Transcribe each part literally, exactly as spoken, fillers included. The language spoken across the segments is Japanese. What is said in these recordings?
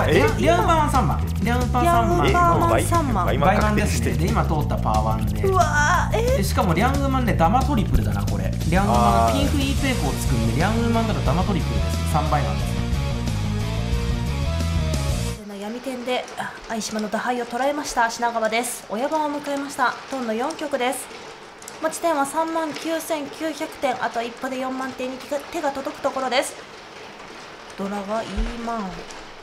あ、リャンマンさんばん、リャンパンさんばんの倍倍倍マンですね。で今通ったパーワンで、 うわー、えでしかもリャングマンでダマトリプルだなこれ。リャングマンピンフイーペイコをつくんでリャングマンだとダマトリプルです。さんばいなんですね。 闇天で相島の打敗を捉えました品川です。親番を迎えました。トンのよん局です。持ち点はさんまんきゅうせんきゅうひゃくてん、あと一歩でよんまんてんに手が手が届くところです。ドラがいいマン、 うん、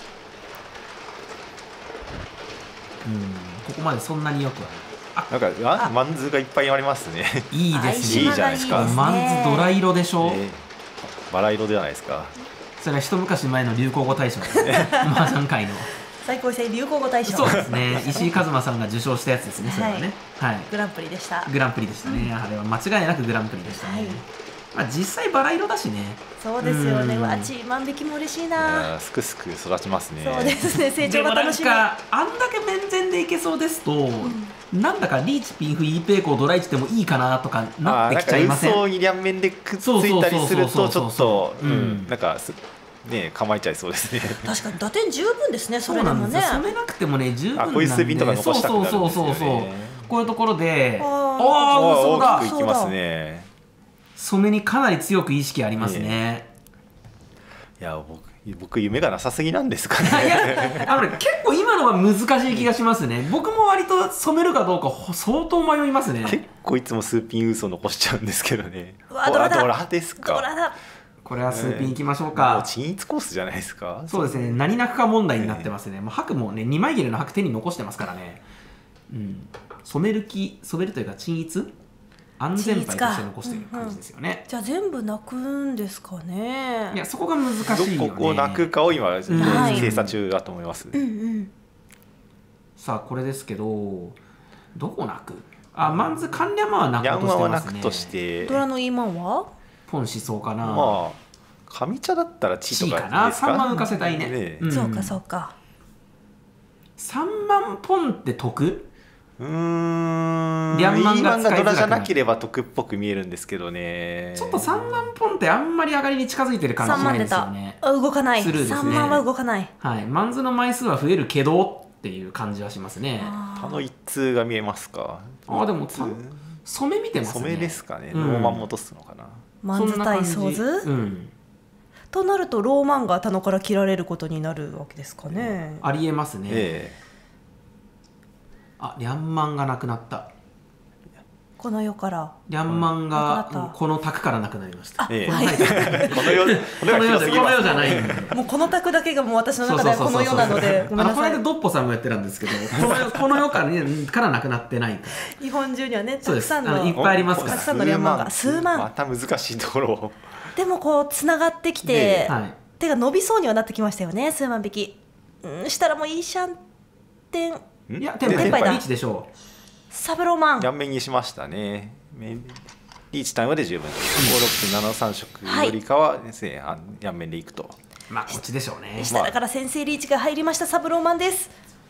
ここまでそんなによくはなんかあマンズがいっぱいありますね。 いいですね。 いいじゃないですか。 マンズドラ色でしょ、 えー、バラ色ではないですか。 それは一昔前の流行語大賞ですね。麻雀界の最高位流行語大賞。 そうですね。石井一馬さんが受賞したやつですね。それはね、はい、 グランプリでした。 グランプリでしたね。あれは間違いなくグランプリでしたね。まあ実際バラ色だしね。 そうですよね。わち万引きも嬉しいな。 すくすく育ちますね。 そうですね。成長が楽しみ。 でもなんかあんだけ面前でいけそうですと、なんだかリーチピンフイーペイコードライチでもいいかなとかなってきちゃいません？ 嘘に両面でくっついたりするとちょっとなんかね構えちゃいそうですね。 確かに打点十分ですね。それでもね。 染めなくてもね十分なんで。 こういう数ピンとか残したくなるんですよね。 そうそうそうそう。こういうところで、ああそうだ。 大きくいきますね。 染めにかなり強く意識ありますね。 いや僕僕夢がなさすぎなんですかね。 あのね結構今のは難しい気がしますね。僕も割と染めるかどうか相当迷いますね。 結構いつも数ピン嘘残しちゃうんですけどね。 うわドラだ。 ドラですか。 ドラだ。 これは数ピンいきましょうか。 もう均一コースじゃないですか。 そうですね。何泣くか問題になってますね。もう白もねにまい切れの白手に残してますからね。うん。染める気染めるというか均一安全牌として残している感じですよね。 うんうん、じゃあ全部泣くんですかね。 いやそこが難しいよね。 どこを泣くかを今、うん、精査中だと思います。 うんうん、 さあこれですけどどこ泣く？あマンズカンリャマは泣くとしてますね。 ヤンマは泣くとして。 ドラのイーマンは？ ポンしそうかな。 まあ上茶だったらチとかかな。さんまん浮かせたいね。ねうん、そうかそうか。 さんまんポンって得？ うーんリャンマンが使いづらくなる。 ドラじゃなければ得っぽく見えるんですけどね。 ちょっとさんまんポンってあんまり上がりに近づいてる感じしないですよね。 動かない。 スルーですね。 さんまんは動かない。 はい。マンズの枚数は増えるけどっていう感じはしますね。 他の一通が見えますか。 あでも染め見てますね。 染めですかね。ローマン戻すのかな。 マンズ対ソーズ。うん。となるとローマンが田野から切られることになるわけですかね。 ありえますね。 ええ。 あ、リャンマンがなくなった。 この世からリャンマンがこの卓からなくなりました。 ええ、この世この世じゃないんで。 もうこの卓だけがもう私の中ではこの世なので、ごめんなさい。 この間ドッポさんもやってたんですけど、この世からなくなってない。 日本中にはね、たくさんのいっぱいありますから。 たくさんのリャンマンが数万。 また難しいところを。 でもこうつながってきて手が伸びそうにはなってきましたよね。数万匹。うんしたらもういいシャンテン。 いや、テンパイリーチでしょう。 サブローマン。 両面にしましたね。リーチタイムで十分。ごろくななさん色よりかはですね、両面でいくと。 まあこっちでしょうね。 下だから先制リーチが入りましたサブローマンです。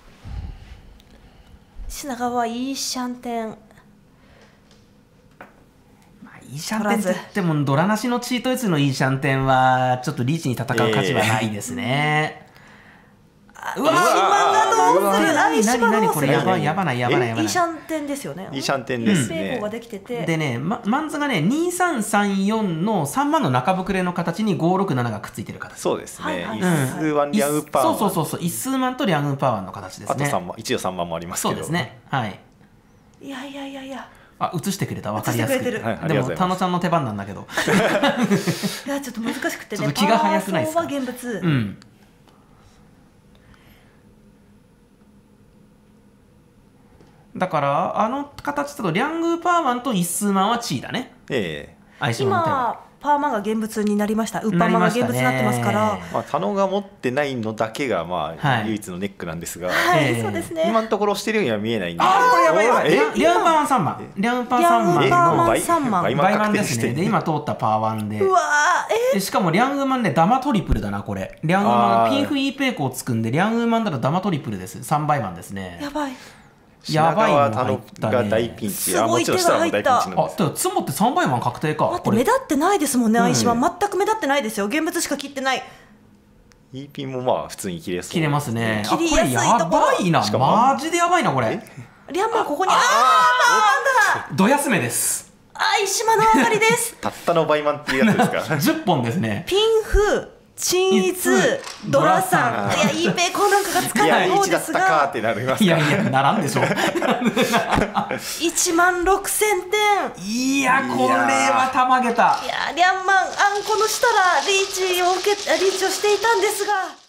品川いいシャンテン。 まあいいシャンテンって言ってもドラなしのチート打つのいいシャンテンはちょっとリーチに戦う価値はないですね。 うわー、 何何何これやばいやばないやばないやばない。 いいシャンテンですよね。 いいシャンテンですね。 でね、マンズがねにさんさんよんのさんまんの中膨れの形にごろくなながくっついてる形。 そうですね。一数ワンリャンウパワン。そうそうそうそう。一数マンとリャンウパワンの形ですね。 あとさんまん、一応さんまんもありますけど。 そうですね。はい。 いやいやいやいや。 あ、映してくれた、わかりやすく。 でもタノちゃんの手番なんだけど。 いやちょっと難しくてね。 ちょっと気が早くないですか。 パワーソーは現物。 うん。だからあの形だとリャングーパーマンと一数マンはチーだね。 ええ。相性の手は。 今パーマンが現物になりました。ウッパーマンが現物になってますから。 まあタノが持ってないのだけがまあ唯一のネックなんですが。 はい、そうですね。 今のところしてるようには見えないんで。 ああこれやばいやばい。リャンパーマンさんばん。リャンパーさんばんの倍マンですね。で今通ったパーワンで。 うわえ。しかもリャングマンでダマトリプルだなこれ。リャングマンピンフイーペイコをつくんでリャングマンだとダマトリプルです。さんばいマンですね。 やばい。 やばいの入ったね。が大ピンチ。 すごい手が入った。 あ、ツモってさんばいマン確定か。 待って目立ってないですもんね。相島全く目立ってないですよ。現物しか切ってない。 E ピンもまあ普通に切れそう切れますね。 切りやすいところあ、これやばいな。 しかもマジでやばいなこれ。 リャンマンここにああなんだど休めです。 相島の上がりですたったの倍満っていうやつですかじゅっぽんですね。 ピンフ鎮逸ドラさんいやいいペイコーなんかがつかいやない方いちだったですがかってなりますかいやいやならんでしょいちまんろくせんてんいやこれはたまげた。 いやリャンマンあんこのしたらリーチを受けリーチをしていたんですが